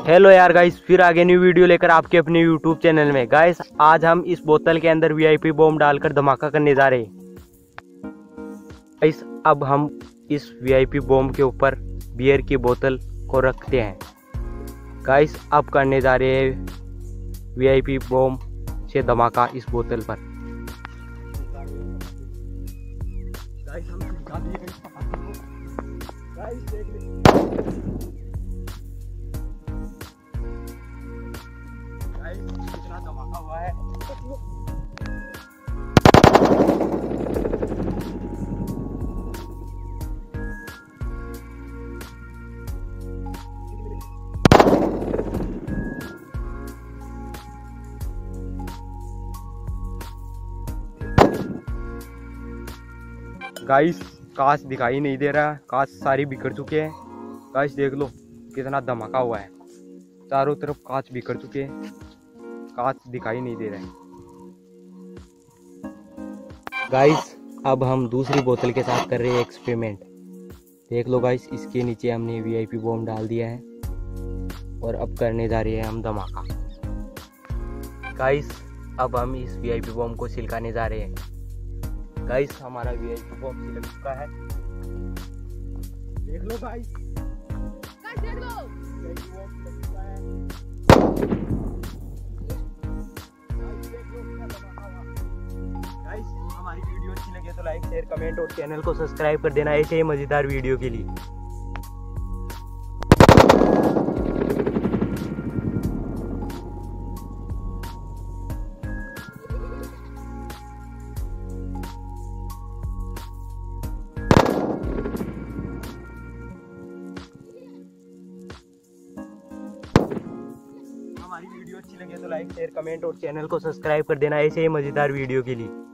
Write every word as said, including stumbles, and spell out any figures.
Hello यार guys, फिर आगे न्यू वीडियो लेकर आपके अपने यूट्यूब चैनल में। गाइस आज हम इस बोतल के अंदर वीआईपी बॉम्ब डालकर धमाका करने जा रहे हैं। गाइस अब हम इस वीआईपी बॉम्ब के ऊपर बियर की बोतल को रखते हैं। गाइस अब करने जा रहे हैं वीआईपी बॉम्ब से धमाका इस बोतल पर। गाइस हम दिखा दिए गाइस, देख लीजिए कितना धमाका हुआ है। गाइस कांच दिखाई नहीं दे रहा, कांच सारी बिखर चुके हैं। गाइस देख लो कितना धमाका हुआ है, चारों तरफ कांच बिखर चुके हैं, कांच दिखाई नहीं दे रहे हैं। गाइस अब हम दूसरी बोतल के साथ कर रहे हैं एक्सपेरिमेंट। देख लो गाइस, इसके नीचे हमने वीआईपी बॉम्ब डाल दिया है और अब करने जा रहे हैं हम धमाका। गाइस अब हम इस वीआईपी बॉम्ब को छिलकाने जा रहे हैं। गाइस हमारा वीआईपी बॉम्ब छिलक चुका है, देख लो गाइस, गाइस देख लो वीआईपी बॉम्ब छिलक चुका है। गाइस हमारी वीडियो अच्छी लगे तो लाइक शेयर कमेंट और चैनल को सब्सक्राइब कर देना ऐसे ही मजेदार वीडियो के लिए। हमारी वीडियो अच्छी लगे तो लाइक शेयर कमेंट और चैनल को सब्सक्राइब कर देना ऐसे ही मजेदार वीडियो के लिए।